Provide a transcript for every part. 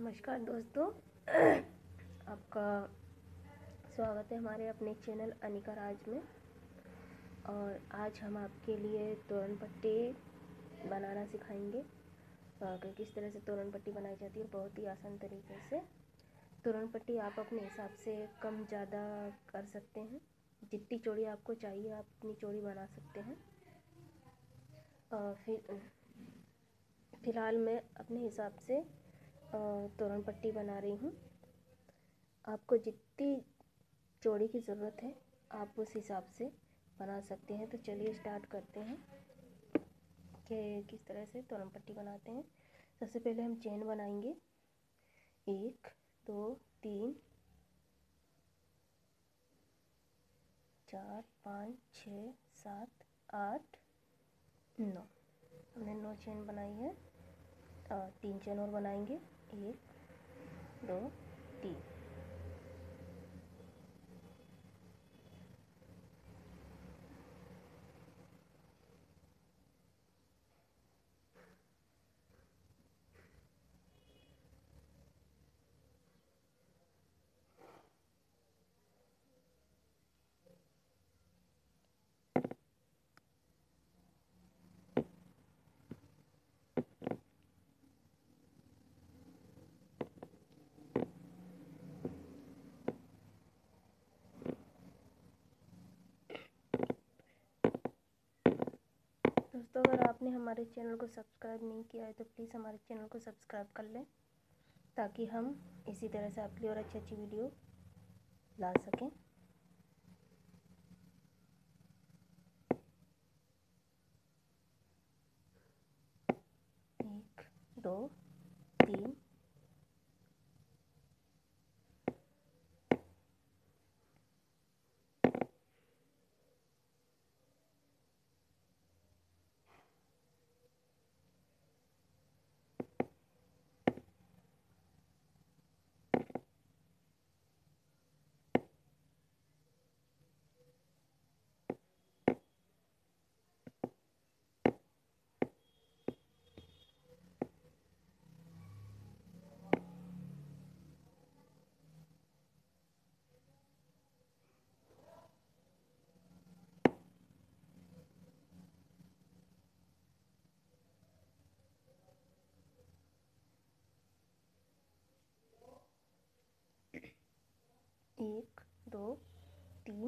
नमस्कार दोस्तों, आपका स्वागत है हमारे अपने चैनल अनिका राज में। और आज हम आपके लिए तोरण पट्टी बनाना सिखाएंगे कि किस तरह से तोरण पट्टी बनाई जाती है। बहुत ही आसान तरीके से तोरण पट्टी आप अपने हिसाब से कम ज़्यादा कर सकते हैं। जितनी चौड़ी आपको चाहिए आप उतनी चौड़ी बना सकते हैं। फ़िलहाल मैं अपने हिसाब से तोरण पट्टी बना रही हूँ। आपको जितनी चौड़ी की ज़रूरत है आप उस हिसाब से बना सकते हैं। तो चलिए स्टार्ट करते हैं कि किस तरह से तोरण पट्टी बनाते हैं। सबसे पहले हम चेन बनाएंगे। 1 2 3 4 5 6 7 8 9। हमने 9 चेन बनाई है। 3 चेन और बनाएंगे। 1 2 3। दोस्तों, अगर आपने हमारे चैनल को सब्सक्राइब नहीं किया है तो प्लीज़ हमारे चैनल को सब्सक्राइब कर लें, ताकि हम इसी तरह से आपके लिए और अच्छी अच्छी वीडियो ला सकें। 1 2 3 1 2 3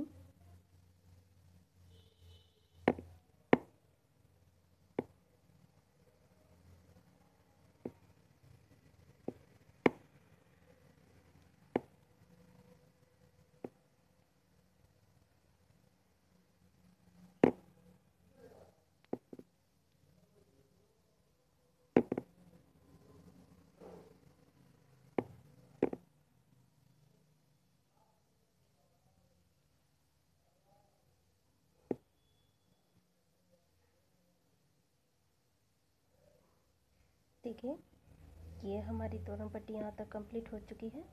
देखिए, ये हमारी तोरण पट्टी यहाँ तक कंप्लीट हो चुकी है।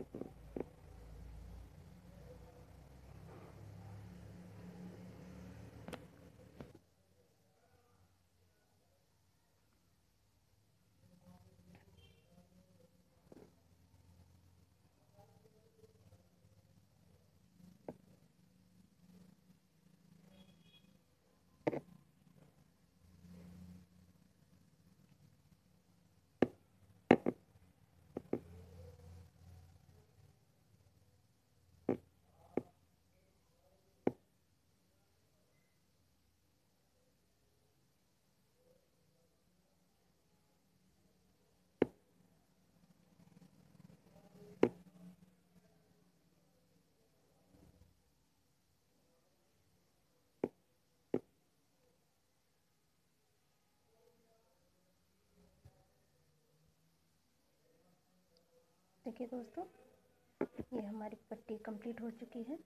देखिए दोस्तों, ये हमारी पट्टी कंप्लीट हो चुकी है।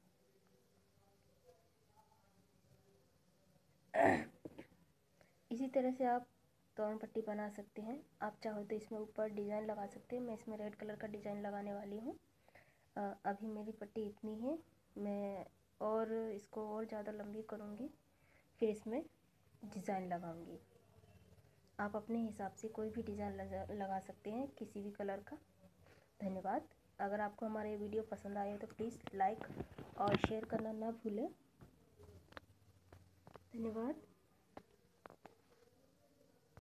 इसी तरह से आप तोरण पट्टी बना सकते हैं। आप चाहो तो इसमें ऊपर डिज़ाइन लगा सकते हैं। मैं इसमें रेड कलर का डिज़ाइन लगाने वाली हूँ। अभी मेरी पट्टी इतनी है, मैं और इसको और ज़्यादा लंबी करूँगी, फिर इसमें डिज़ाइन लगाऊंगी। आप अपने हिसाब से कोई भी डिज़ाइन लगा सकते हैं किसी भी कलर का। धन्यवाद। अगर आपको हमारा ये वीडियो पसंद आए तो प्लीज़ लाइक और शेयर करना ना भूलें। धन्यवाद।